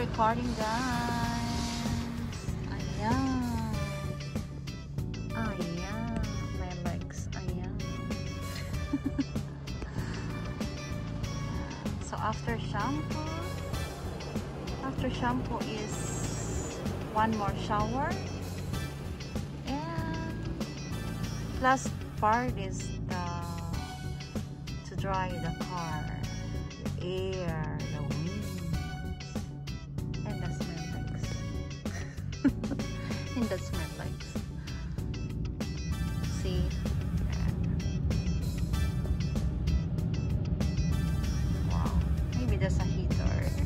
recording, guys. Ayan. Ayan. My legs. Ayan. So after shampoo is one more shower. And last part is to dry the car, the air, the wind, and the smell legs. And the smell legs. See? Wow. Maybe that's a heater.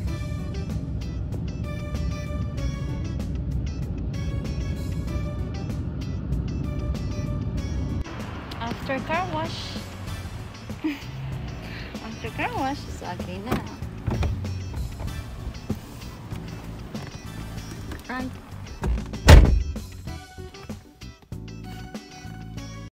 After car wash, after car wash is okay na. Right.